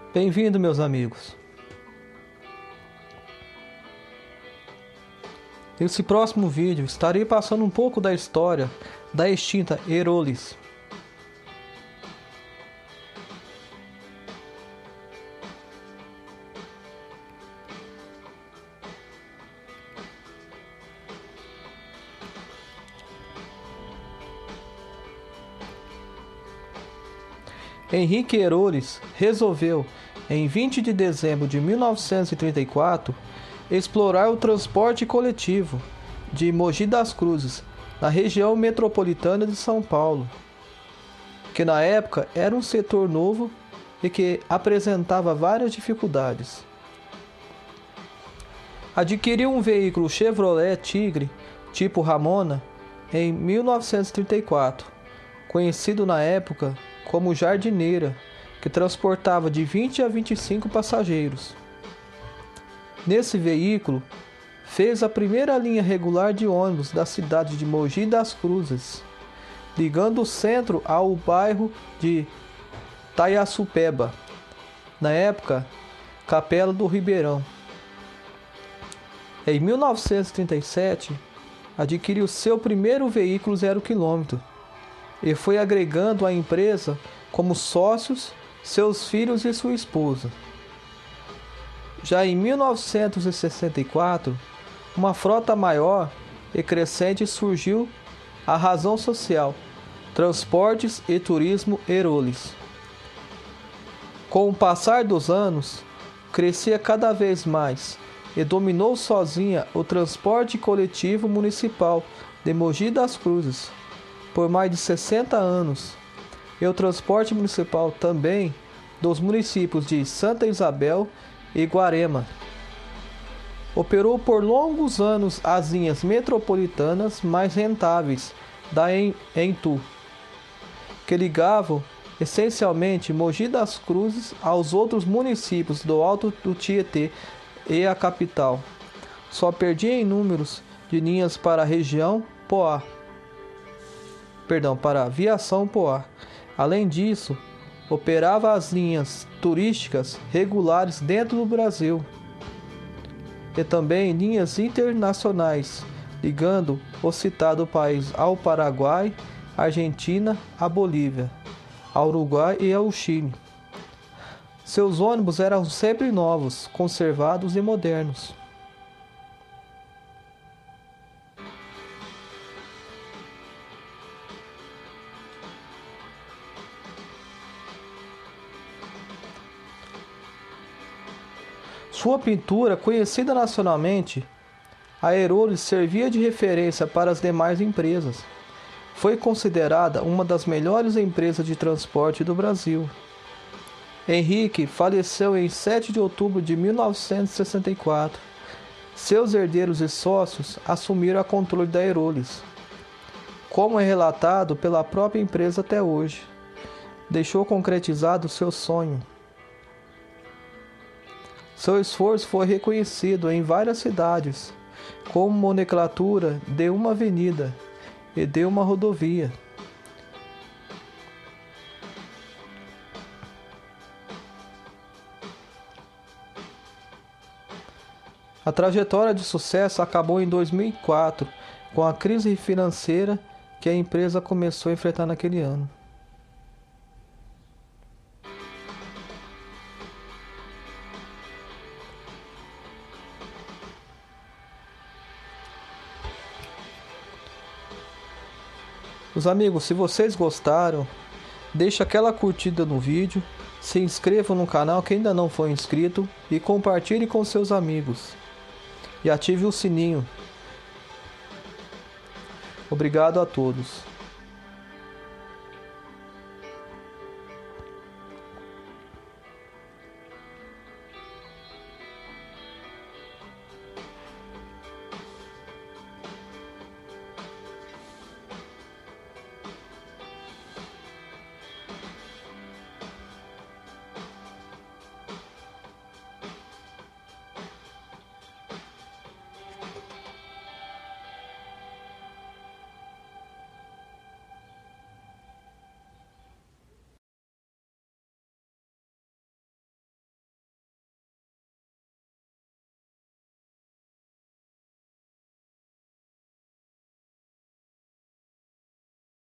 Bem-vindo, meus amigos. Nesse próximo vídeo estarei passando um pouco da história da extinta Aerolis. Henrique Aerolis resolveu, em 20 de dezembro de 1934, explorar o transporte coletivo de Mogi das Cruzes, na região metropolitana de São Paulo, que na época era um setor novo e que apresentava várias dificuldades. Adquiriu um veículo Chevrolet Tigre tipo Ramona em 1934, conhecido na época como Jardineira, que transportava de 20 a 25 passageiros. Nesse veículo, fez a primeira linha regular de ônibus da cidade de Mogi das Cruzes, ligando o centro ao bairro de Taiaçupeba, na época, Capela do Ribeirão. Em 1937, adquiriu seu primeiro veículo 0 km e foi agregando à empresa como sócios seus filhos e sua esposa. Já em 1964, uma frota maior e crescente surgiu, a razão social, Transportes e Turismo Aerolis. Com o passar dos anos, crescia cada vez mais e dominou sozinha o transporte coletivo municipal de Mogi das Cruzes por mais de 60 anos, e o transporte municipal também dos municípios de Santa Isabel e Guarema. Operou por longos anos as linhas metropolitanas mais rentáveis da Entu, que ligavam essencialmente Mogi das Cruzes aos outros municípios do Alto do Tietê e a capital. Só perdia em números de linhas para a região Poá. Para a Viação Poá. Além disso, operava as linhas turísticas regulares dentro do Brasil e também linhas internacionais, ligando o citado país ao Paraguai, Argentina, a Bolívia, ao Uruguai e ao Chile. Seus ônibus eram sempre novos, conservados e modernos. Sua pintura, conhecida nacionalmente, a Aerolis servia de referência para as demais empresas. Foi considerada uma das melhores empresas de transporte do Brasil. Henrique faleceu em 7 de outubro de 1964. Seus herdeiros e sócios assumiram o controle da Aerolis, como é relatado pela própria empresa até hoje. Deixou concretizado seu sonho. Seu esforço foi reconhecido em várias cidades, como nomenclatura de uma avenida e de uma rodovia. A trajetória de sucesso acabou em 2004, com a crise financeira que a empresa começou a enfrentar naquele ano. Meus amigos, se vocês gostaram, deixe aquela curtida no vídeo, se inscreva no canal que ainda não foi inscrito e compartilhe com seus amigos. E ative o sininho. Obrigado a todos.